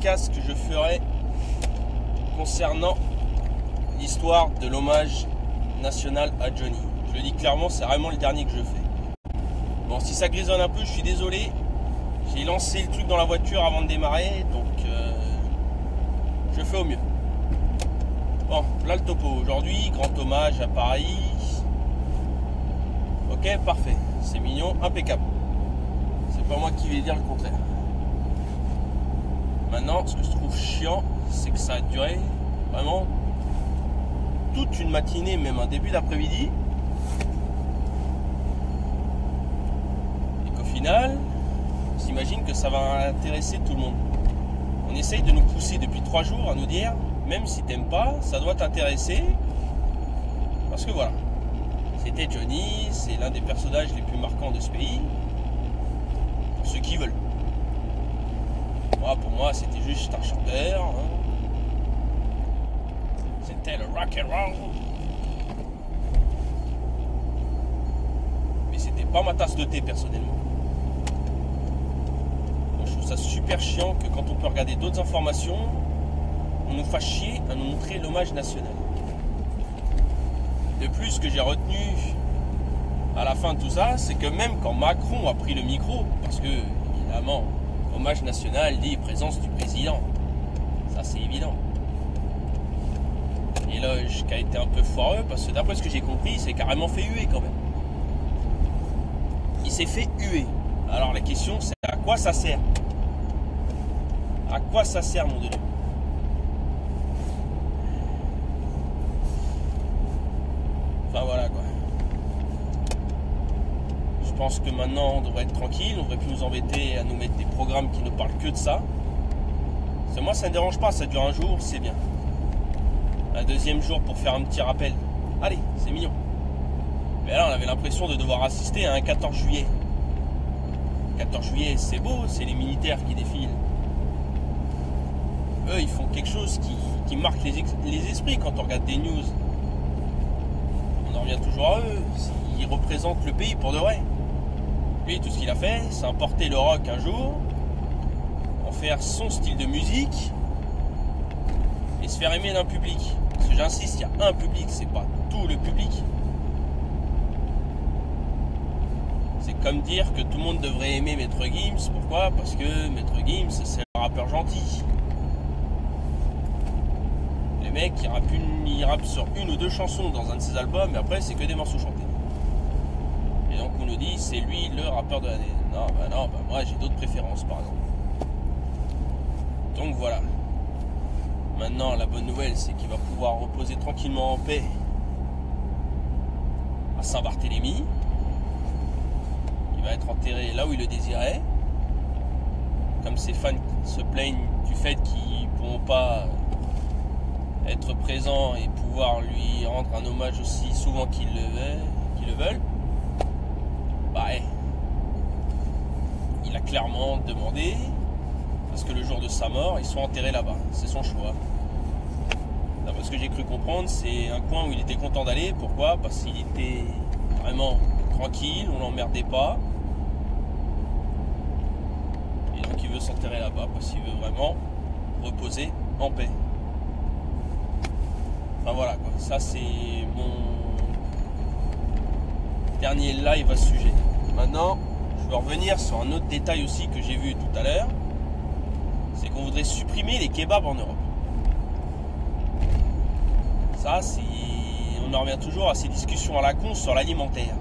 podcast que je ferai concernant l'histoire de l'hommage national à Johnny. Je le dis clairement, c'est vraiment le dernier que je fais. Bon, si ça grisonne un peu, je suis désolé. J'ai lancé le truc dans la voiture avant de démarrer, donc je fais au mieux. Bon, là le topo aujourd'hui, grand hommage à Paris. Ok, parfait, c'est mignon, impeccable. C'est pas moi qui vais dire le contraire. Maintenant, ce que je trouve chiant, c'est que ça a duré vraiment toute une matinée, même un début d'après-midi. Et qu'au final, on s'imagine que ça va intéresser tout le monde. On essaye de nous pousser depuis 3 jours à nous dire, même si t'aimes pas, ça doit t'intéresser. Parce que voilà, c'était Johnny, c'est l'un des personnages les plus marquants de ce pays. Pour ceux qui veulent. Moi, pour moi, c'était juste un chanteur. Hein. C'était le rock and roll. Mais c'était pas ma tasse de thé personnellement. Donc, je trouve ça super chiant que quand on peut regarder d'autres informations, on nous fasse chier à nous montrer l'hommage national. De plus, ce que j'ai retenu à la fin de tout ça, c'est que même quand Macron a pris le micro, parce que évidemment, hommage national dit présence du président, ça c'est évident. L'éloge qui a été un peu foireux, parce que d'après ce que j'ai compris, il s'est carrément fait huer quand même. Il s'est fait huer. Alors la question c'est à quoi ça sert? À quoi ça sert, mon Dieu? Enfin voilà quoi. Je pense que maintenant on devrait être tranquille, on devrait plus nous embêter à nous mettre des programmes qui ne parlent que de ça. Parce que moi ça ne me dérange pas, ça dure un jour, c'est bien. Un deuxième jour pour faire un petit rappel. Allez, c'est mignon. Mais là on avait l'impression de devoir assister à un 14 juillet. 14 juillet c'est beau, c'est les militaires qui défilent. Eux ils font quelque chose qui marque les esprits quand on regarde des news. On en revient toujours à eux, ils représentent le pays pour de vrai. Lui, tout ce qu'il a fait, c'est importer le rock un jour, en faire son style de musique, et se faire aimer d'un public. Parce que j'insiste, il y a un public, c'est pas tout le public. C'est comme dire que tout le monde devrait aimer Maître Gims. Pourquoi? Parce que Maître Gims, c'est un rappeur gentil. Le mec, il rappe sur 1 ou 2 chansons dans un de ses albums, et après, c'est que des morceaux chantés. Et donc, on nous dit, c'est lui le rappeur de l'année. Non, moi, j'ai d'autres préférences, par exemple. Donc, voilà. Maintenant, la bonne nouvelle, c'est qu'il va pouvoir reposer tranquillement en paix à Saint-Barthélemy. Il va être enterré là où il le désirait. Comme ses fans se plaignent du fait qu'ils ne pourront pas être présents et pouvoir lui rendre un hommage aussi souvent qu'ils le veulent, bah il a clairement demandé parce que le jour de sa mort ils sont enterrés là-bas, c'est son choix. D'après ce que j'ai cru comprendre, c'est un coin où il était content d'aller. Pourquoi? Parce qu'il était vraiment tranquille, on l'emmerdait pas, et donc il veut s'enterrer là-bas parce qu'il veut vraiment reposer en paix. Enfin voilà quoi, ça c'est mon dernier live à ce sujet. Maintenant, je vais revenir sur un autre détail aussi que j'ai vu tout à l'heure. C'est qu'on voudrait supprimer les kebabs en Europe. Ça, c'est... On en revient toujours à ces discussions à la con sur l'alimentaire.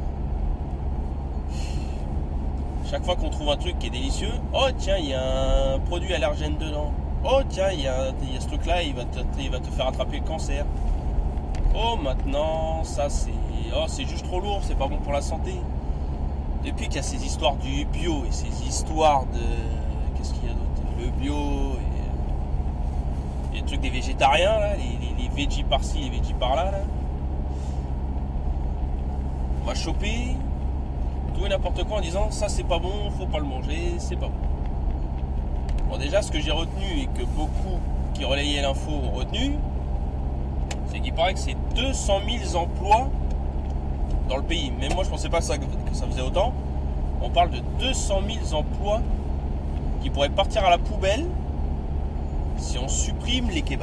Chaque fois qu'on trouve un truc qui est délicieux, oh tiens, il y a un produit allergène dedans. Oh tiens, il y a ce truc là, il va te faire attraper le cancer. Oh maintenant, ça c'est... Oh c'est juste trop lourd, c'est pas bon pour la santé. Depuis qu'il y a ces histoires du bio et ces histoires de... Qu'est-ce qu'il y a d'autre? Le bio et les trucs des végétariens, là, les veggies par-ci, les veggies par-là. Là. On va choper tout et n'importe quoi en disant ça c'est pas bon, faut pas le manger, c'est pas bon. Bon déjà ce que j'ai retenu et que beaucoup qui relayaient l'info ont retenu, c'est qu'il paraît que c'est 200 000 emplois dans le pays. Même moi je pensais pas que ça faisait autant. On parle de 200 000 emplois qui pourraient partir à la poubelle si on supprime les kebabs.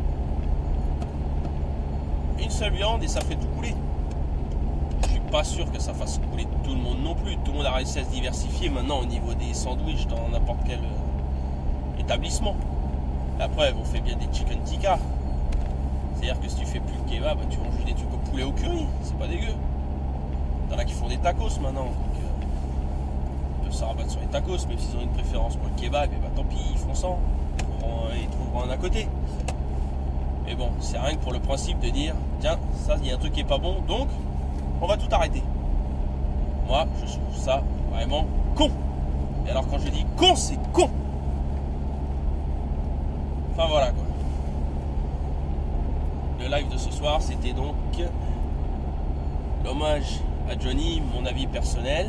Une seule viande et ça fait tout couler. Je suis pas sûr que ça fasse couler tout le monde non plus. Tout le monde a réussi à se diversifier maintenant au niveau des sandwichs dans n'importe quel établissement. La preuve, on fait bien des chicken tikka. C'est-à-dire que si tu fais plus de kebab, tu manges des trucs au poulet au curry. C'est pas dégueu. Il y en a qui font des tacos maintenant. Donc, ils peuvent se rabattre sur les tacos, même s'ils ont une préférence pour le kebab, et bah tant pis, ils font ça. Ils trouveront un à côté. Mais bon, c'est rien que pour le principe de dire, tiens, ça, il y a un truc qui est pas bon, donc on va tout arrêter. Moi, je trouve ça vraiment con. Et alors quand je dis con, c'est con. Enfin voilà quoi. Le live de ce soir, c'était donc l'hommage à Johnny, mon avis personnel.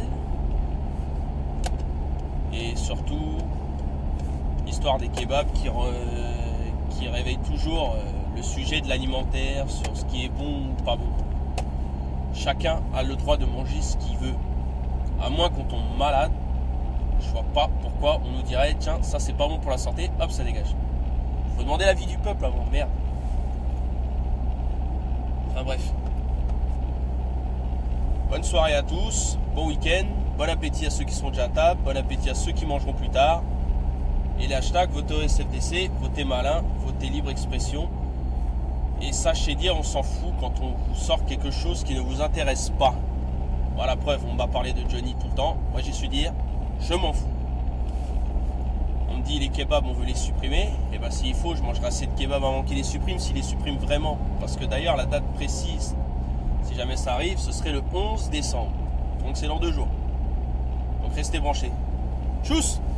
Et surtout, l'histoire des kebabs qui réveille toujours le sujet de l'alimentaire, sur ce qui est bon ou pas bon. Chacun a le droit de manger ce qu'il veut. À moins qu'on tombe malade, je vois pas pourquoi on nous dirait tiens, ça c'est pas bon pour la santé, hop, ça dégage. Faut demander l'avis du peuple avant, merde. Enfin bref. Bonne soirée à tous, bon week-end, bon appétit à ceux qui sont déjà à table, bon appétit à ceux qui mangeront plus tard. Et les hashtags, votez SFDC, votez malin, votez libre expression. Et sachez dire, on s'en fout quand on vous sort quelque chose qui ne vous intéresse pas. Voilà, preuve, on m'a parlé de Johnny tout le temps. Moi, j'ai su dire, je m'en fous. On me dit, les kebabs, on veut les supprimer. Et bien, s'il faut, je mangerai assez de kebabs avant qu'ils les suppriment, s'ils les suppriment vraiment. Parce que d'ailleurs, la date précise, si jamais ça arrive, ce serait le 11 décembre. Donc, c'est dans 2 jours. Donc, restez branchés. Tchuss!